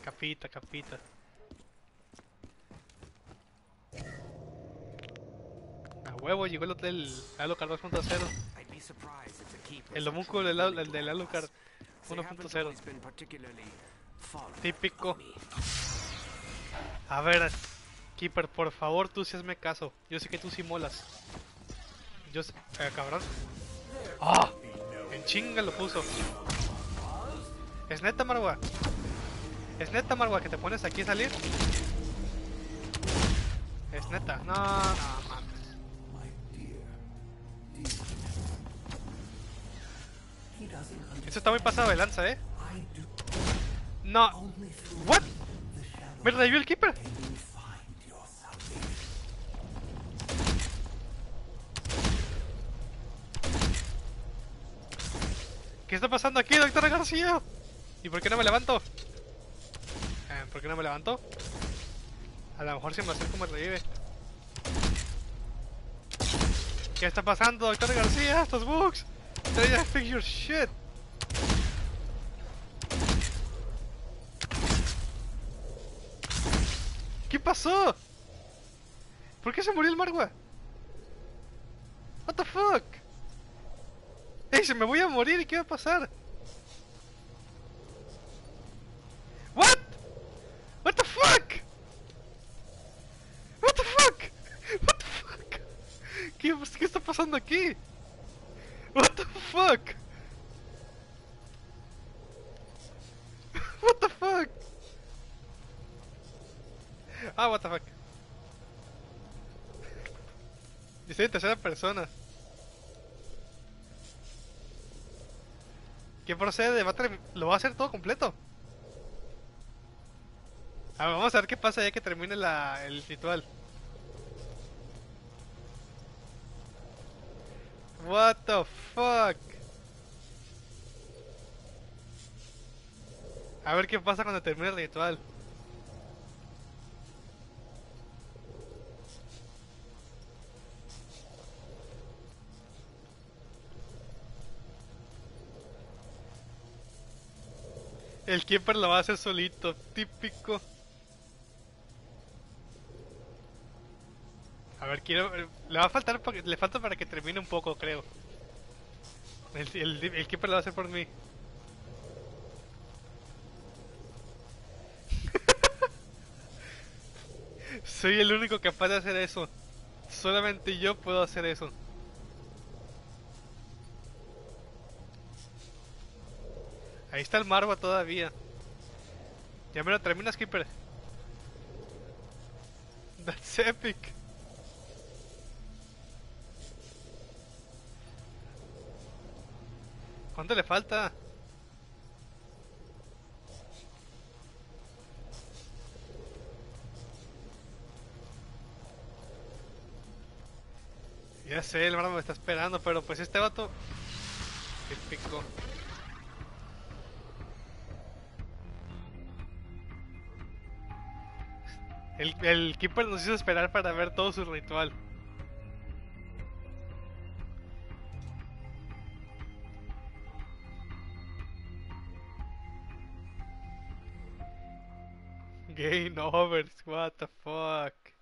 Capita, capita. A huevo, llegó el hotel Alucard 2.0. El homúnculo el del Alucard 1.0. Típico. A ver, Keeper, por favor, tú sí hazme caso. Yo sé que tú sí molas. Cabrón. ¡Ah! En chinga lo puso. Es neta, Marwa. Es neta, Marwa, que te pones aquí a salir. Es neta. No, no mames. Eso está muy pasado de lanza, No. What? Me revivió el Keeper. ¿Qué está pasando aquí, doctora García? ¿Y por qué no me levanto? ¿Por qué no me levanto? A lo mejor si me acerco me revive. ¿Qué está pasando, doctor García? Estos bugs. Fix your shit. ¿Qué pasó? ¿Por qué se murió el Marwa? What the fuck? ¡Ey, se me voy a morir! ¿Y qué va a pasar? What? What the fuck? What the fuck? What the fuck? ¿Qué está pasando aquí? What the fuck? What the fuck? Ah, what the fuck. Estoy en tercera persona. ¿Qué procede? ¿Lo va a hacer todo completo? A ver, vamos a ver qué pasa ya que termine el ritual. What the fuck? A ver qué pasa cuando termine el ritual. El Keeper lo va a hacer solito, típico. A ver, le va a faltar, le falta para que termine un poco, creo. El Keeper lo va a hacer por mí. Soy el único capaz de hacer eso. Solamente yo puedo hacer eso. Ahí está el Marwa todavía. Ya me lo terminas, Keeper. That's epic. ¿Cuánto le falta? Ya sé, el Marwa me está esperando, pero pues este vato... Típico. El Keeper nos hizo esperar para ver todo su ritual. Game over, what the fuck.